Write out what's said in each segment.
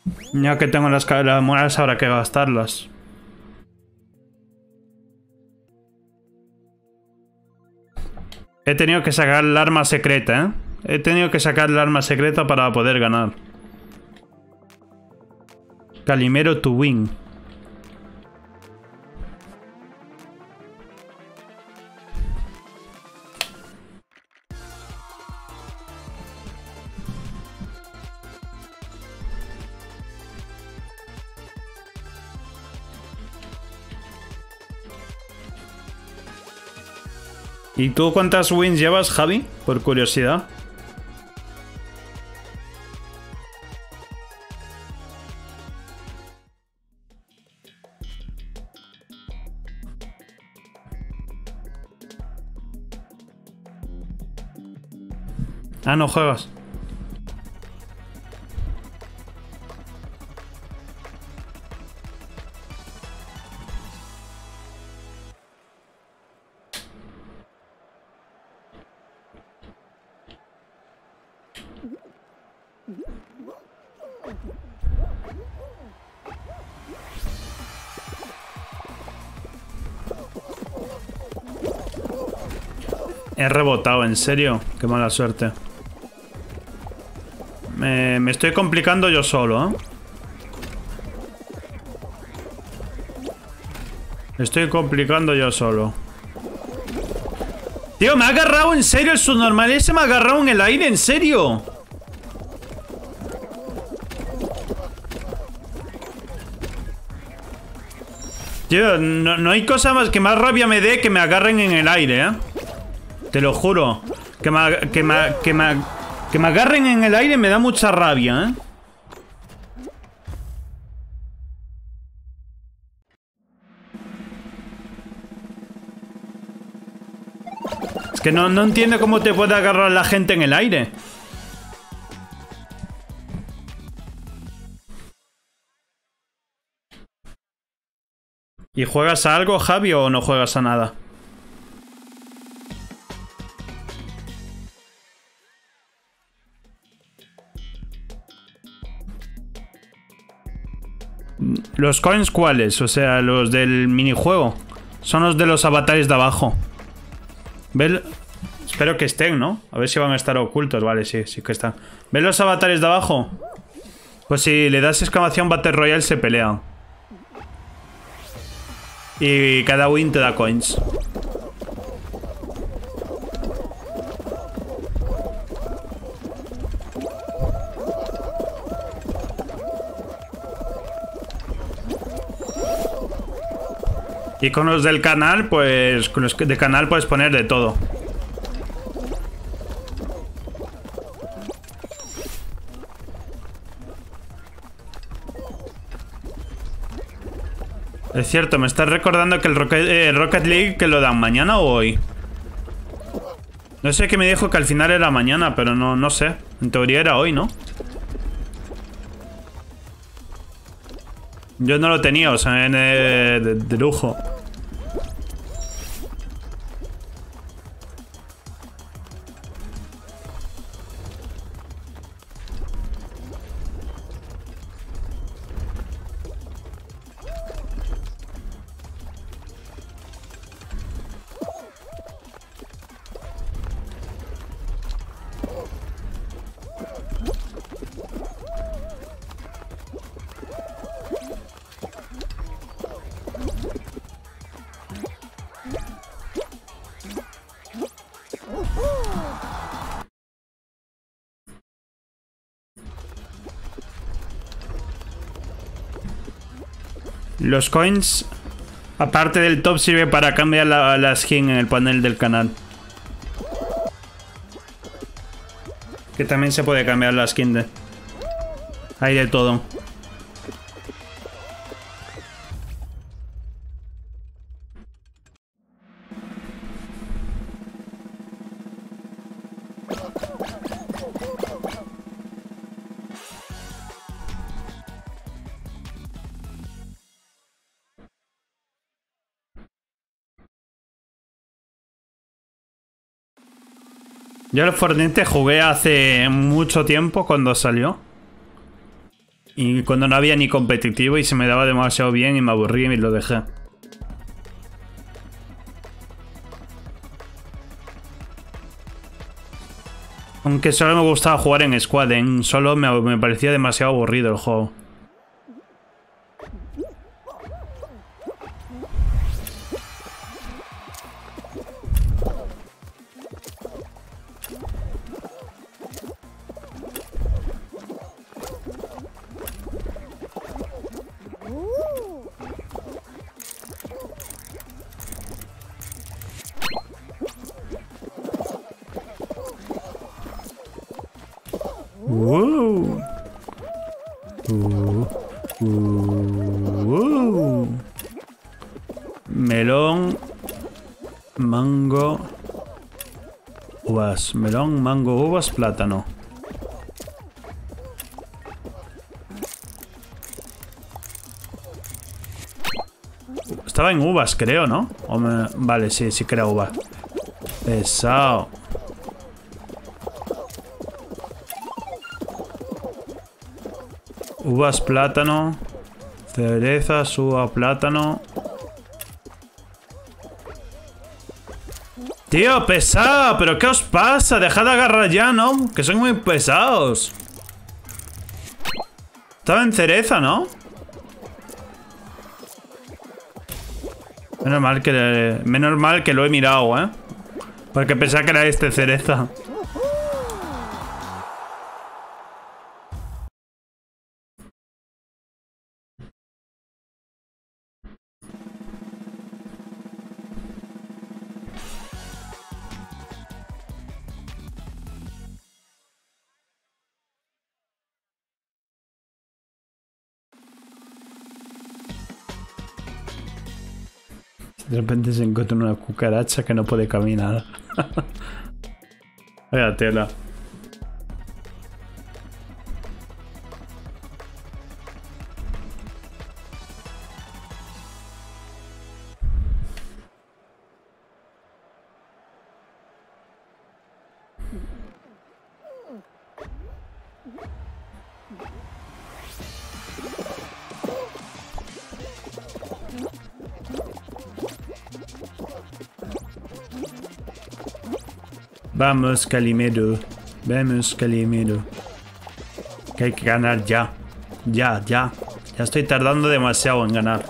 Ya que tengo las monedas habrá que gastarlas. He tenido que sacar el arma secreta, ¿eh? He tenido que sacar el arma secreta para poder ganar. Calimero to win. ¿Y tú cuántas wins llevas, Javi? Por curiosidad. Ah, no juegas. He rebotado, en serio. Qué mala suerte. Me estoy complicando yo solo, ¿eh? Me estoy complicando yo solo. Tío, me ha agarrado en serio el subnormal ese. Me ha agarrado en el aire, en serio. Tío, no hay cosa más que más rabia me dé que me agarren en el aire, ¿eh? Te lo juro. Que me agarren en el aire me da mucha rabia, ¿eh? Es que no entiendo cómo te puede agarrar la gente en el aire. ¿Y juegas a algo, Javi, o no juegas a nada? ¿Los coins cuáles? O sea, los del minijuego. Son los de los avatares de abajo. ¿Ves? Espero que estén, ¿no? A ver si van a estar ocultos. Vale, sí, sí que están. ¿Ves los avatares de abajo? Pues si le das exclamación Battle Royale se pelean. Y cada win te da coins. Y con los del canal, pues... Con los de canal puedes poner de todo. Es cierto, me estás recordando que el Rocket League que lo dan mañana o hoy. No sé qué me dijo que al final era mañana, pero no sé. En teoría era hoy, ¿no? Yo no lo tenía, o sea, de lujo. Los coins, aparte del top, sirve para cambiar la skin en el panel del canal. Que también se puede cambiar la skin de... Hay de todo. Yo al Fortnite jugué hace mucho tiempo cuando salió. Y cuando no había ni competitivo y se me daba demasiado bien y me aburrí y lo dejé. Aunque solo me gustaba jugar en squad, en solo me parecía demasiado aburrido el juego. Melón, mango, uvas. Melón, mango, uvas, plátano. Estaba en uvas, creo, ¿no? Vale, sí, sí que era uvas. Pesado. Uvas, plátano. Cerezas, uva, plátano. Tío, pesado. ¿Pero qué os pasa? Dejad de agarrar ya, ¿no? Que son muy pesados. Estaba en cereza, ¿no? Menos mal que lo he mirado, ¿eh? Porque pensaba que era este cereza. De repente se encuentra una cucaracha que no puede caminar. Vaya tela. Vamos, Calimero. Vamos, Calimero. Que hay que ganar ya. Ya. Ya estoy tardando demasiado en ganar.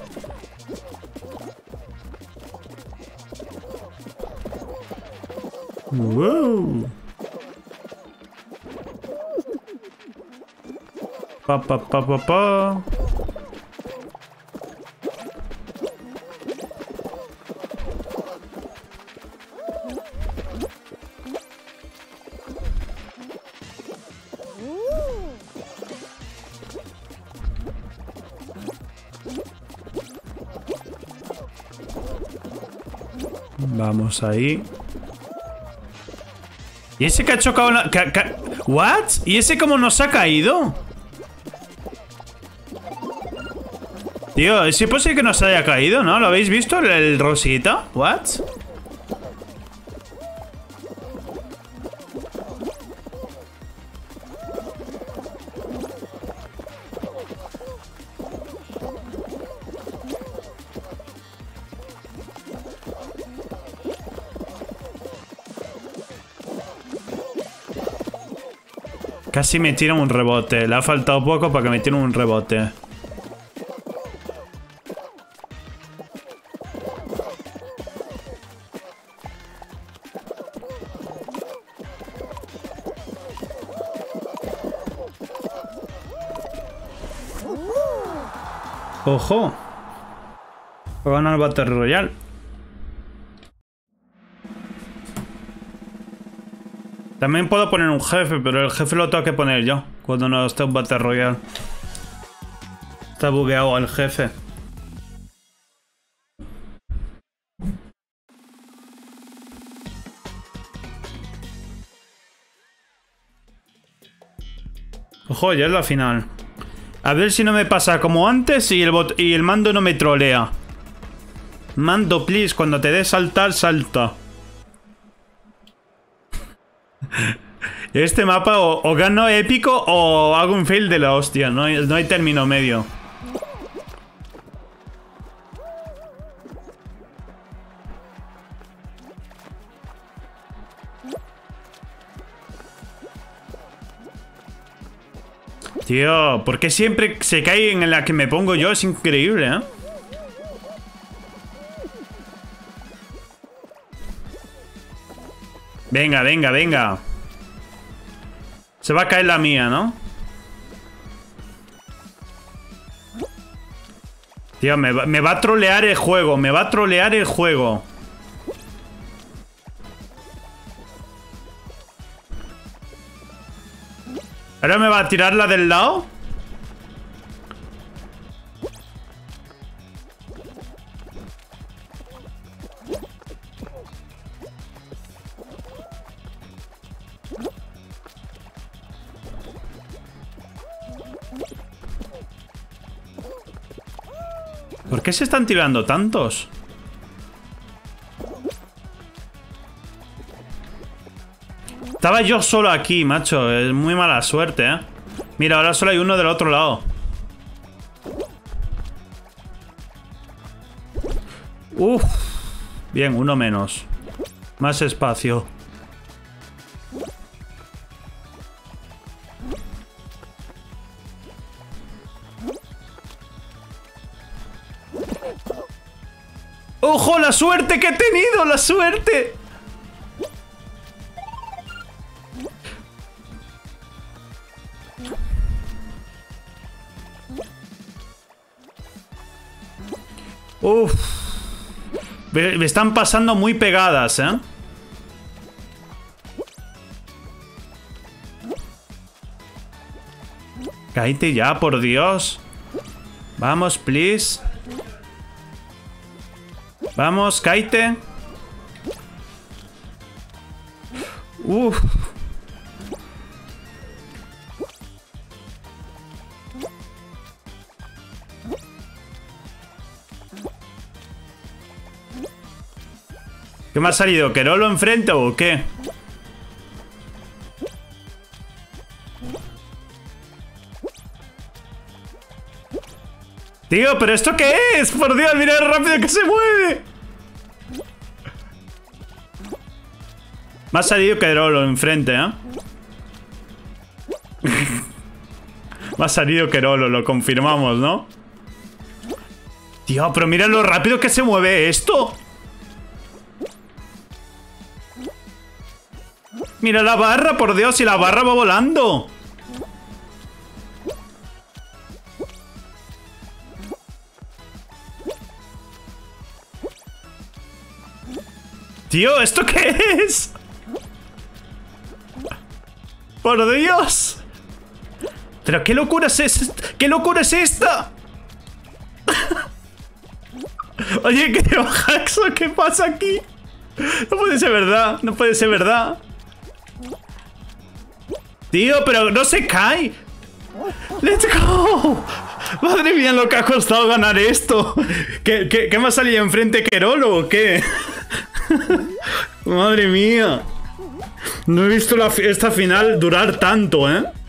Wow. Pa. Vamos ahí. ¿Y ese que ha chocado la... ¿What? ¿Y ese cómo nos ha caído? Tío, ¿es posible que nos haya caído, no? ¿Lo habéis visto? El rosita. ¿What? Casi me tira un rebote. Le ha faltado poco para que me tire un rebote. ¡Ojo! Voy a ganar el Battle Royale. También puedo poner un jefe, pero el jefe lo tengo que poner yo cuando no esté un Battle Royale. Está bugueado el jefe. Ojo, ya es la final. A ver si no me pasa como antes y el mando no me trolea. Mando, please, cuando te des saltar, salta. Este mapa o gano épico o hago un fail de la hostia. No hay término medio. Tío, ¿por qué siempre se cae en la que me pongo yo? Es increíble, ¿eh? Venga, venga, venga. Se va a caer la mía, ¿no? Tío, me va a trolear el juego. Me va a trolear el juego. ¿Ahora me va a tirar la del lado? ¿Por qué se están tirando tantos? Estaba yo solo aquí, macho. Es muy mala suerte, ¿eh? Mira, ahora solo hay uno del otro lado. Uf. Bien, uno menos. Más espacio. ¡Ojo! ¡La suerte que he tenido! ¡La suerte! Uf. Me están pasando muy pegadas, ¿eh? Cállate ya, por Dios. Vamos, please. Vamos, cállate. Uf. ¿Qué me ha salido? ¿Querolo enfrente o qué? Tío, ¿pero esto qué es? Por Dios, mira lo rápido que se mueve. Me ha salido Querolo enfrente, ¿eh? Me ha salido Querolo, lo confirmamos, ¿no? Tío, pero mira lo rápido que se mueve esto. Mira la barra, por Dios, y la barra va volando. Tío, ¿esto qué es? Por Dios. Pero qué locura es esta. ¿Qué locura es esta? Oye, ¿qué te bajas? ¿Qué pasa aquí? No puede ser verdad. No puede ser verdad. Tío, pero no se cae. ¡Let's go! Madre mía, lo que ha costado ganar esto. ¿Qué me ha salido enfrente, Querolo o qué? Madre mía. No he visto esta final durar tanto, ¿eh?